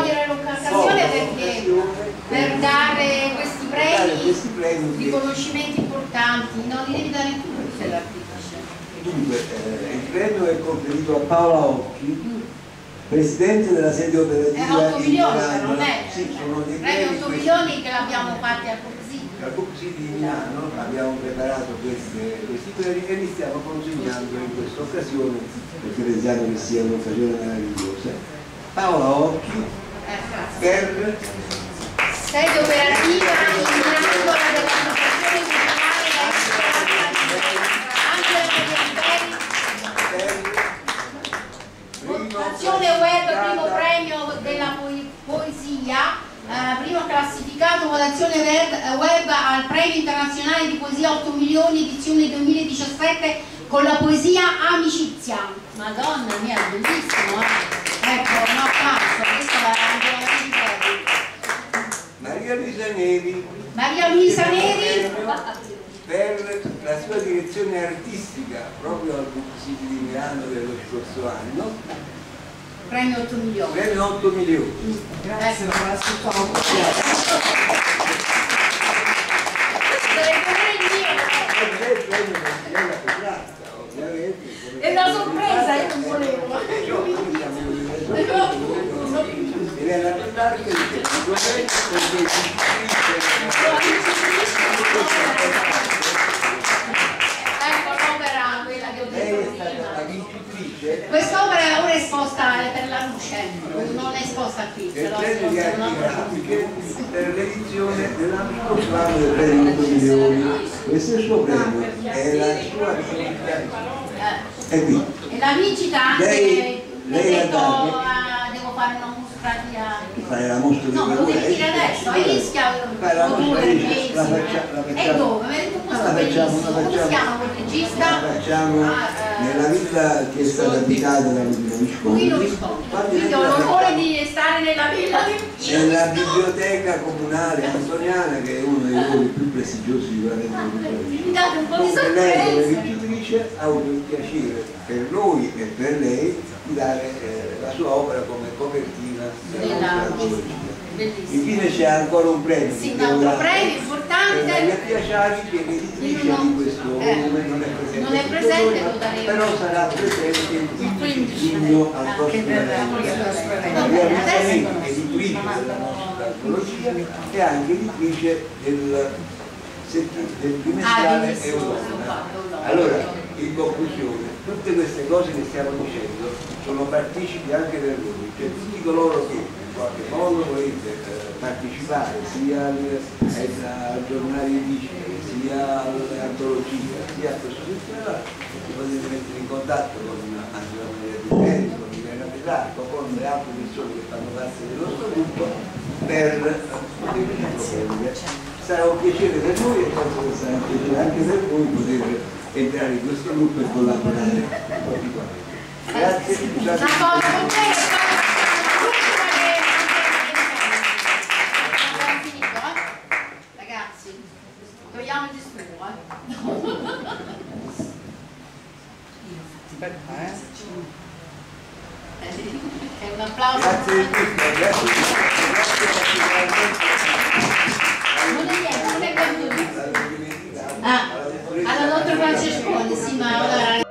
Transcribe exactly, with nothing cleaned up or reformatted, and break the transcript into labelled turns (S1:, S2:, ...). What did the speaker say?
S1: cogliere l'occasione perché per dare questi premi, questi premi riconoscimenti importanti, no, li devi dare tu se l'articolo.
S2: Dunque, eh, il premio è conferito a Paola Occhi, mm. presidente della sede operativa.
S1: È otto milioni, però non è?
S2: Sì, sono dei
S1: premi otto milioni che l'abbiamo fatti al Coxi.
S2: Al Coxi di Milano abbiamo preparato questi, questi premi e li stiamo consegnando in questa occasione perché pensiamo che sia un'occasione meravigliosa. Paola Occhi
S1: eh,
S2: per
S1: sede operativa in Milano dell'associazione culturale Fondazione Web, primo premio della poesia, eh, primo classificato Fondazione Web al premio internazionale di poesia otto milioni edizione duemiladiciassette con la poesia Amicizia. Madonna mia, bellissimo, eh? Ecco, un applauso, questa è la
S2: Maria Luisa Neri.
S1: Maria Luisa Neri
S2: per la sua direzione artistica proprio al Coxi di Milano dello scorso anno.
S1: Premio otto milioni.
S2: Premio otto milioni.
S3: Grazie,
S1: ecco.
S3: la ascoltavo.
S1: È una sorpresa, io non volevo. Ecco l'opera, quella che ho detto prima. Quest'opera ora è esposta per la luce, non è esposta qui.
S2: Il premio di arti grafiche per l'edizione dell'anno scorso del premio otto milioni. Questo è il suo premio, è la sua vincita. È qui.
S1: E la vincita anche,
S2: lei,
S1: mi ha detto, uh, devo fare una mostra di...
S2: Fare la mostra di
S1: no, lo devi dire adesso, hai rischiato
S2: fare la mostra di la
S1: facciamo. E dove? Mi ha detto un posto bellissimo, come si chiama quel regista?
S2: La facciamo ah, nella villa che è stata abitata da Luino Visconti.
S1: Quindi ho l'onore di stare nella villa di
S2: nella biblioteca comunale antoniana, che è uno dei luoghi più prestigiosi sicuramente di
S1: date un po' di
S2: sorpresa. Lei come
S1: sorpresa.
S2: vincitrice ha avuto il piacere per noi e per lei di dare eh, la sua opera come copertina della nostra antologia. Infine c'è ancora un premio.
S1: Sì, un altro premio importante.
S2: Maria Piaciari, che è l'editrice di questo volume, non è presente,
S1: non è presente lo
S2: però sarà presente il quindici giugno al prossimo evento. Maria Piaciari, editrice della nostra antologia e anche editrice del, del bimestrale Europa. Allora, in conclusione, tutte queste cose che stiamo dicendo sono partecipi anche per voi, cioè tutti coloro che in qualche modo volete eh, partecipare sia al, al giornale edifici, sia all'antologia, sia a questo festival, vi potete mettere in contatto con Angela Maria Di Peri, con Milena Petrarco, con le altre persone che fanno parte del nostro gruppo per poterci proporre. Sarà un piacere per noi e penso che sarà un piacere anche per voi poter entrare in questo gruppo e collaborare tutti quanti. Grazie.
S1: Ragazzi, togliamo il disturbo, eh? È un applauso.
S2: Grazie, grazie, grazie.
S1: Non è niente, non è venuto. Ah, alla dottor Francesconi, sì, ma ora...